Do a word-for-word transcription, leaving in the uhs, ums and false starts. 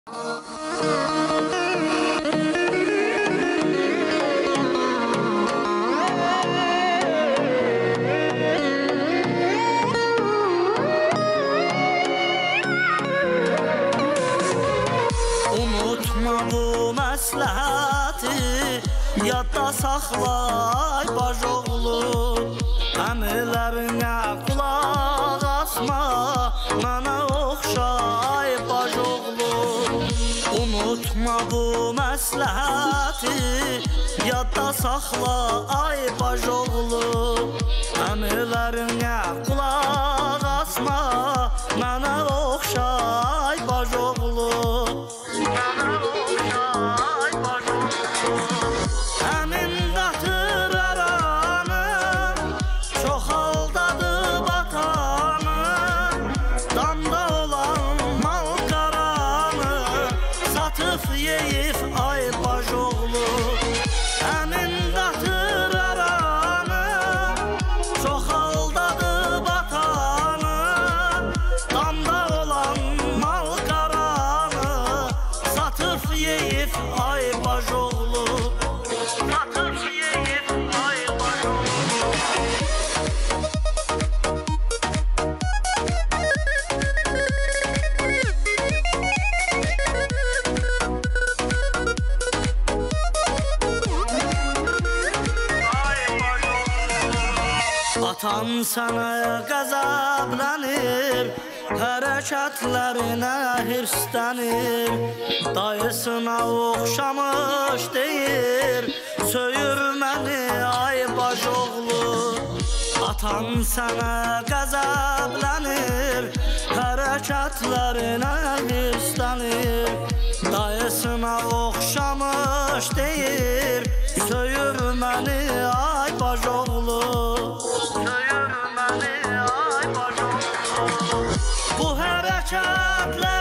Unutma bu məsləhəti, yadda saxlay bajoğlu. Əmirlərinə qulaq asma, mənə oxşay bajoğlu. Unutma bu məsləhəti, yadda saxla ay bajoğlu. Əmirlərinə qulaq asma, mənə oxşay bajoğlu. Həmin qatır aranı, çox aldadı batanı. Damda olan mal qaranı, satıb yeyib ay bajoğlu. Həmin qatır aranı, çox aldadı batanı. Damda olan mal qaranı, satıb yeyib ay bajoğlu. Satıb yeyib ay bajoğlu. Atan sənə qəzəblənir, hərəkətlərinə hirslənir. Dayısına oxşamış deyir, söyür məni ay bajoğlu. Atan sənə qəzəblənir, hərəkətlərinə hirslənir. Dayısına oxşamış deyir, söyür məni ay bajoğlu. Söyür məni ay bajoğlu. Bu hərəkətlər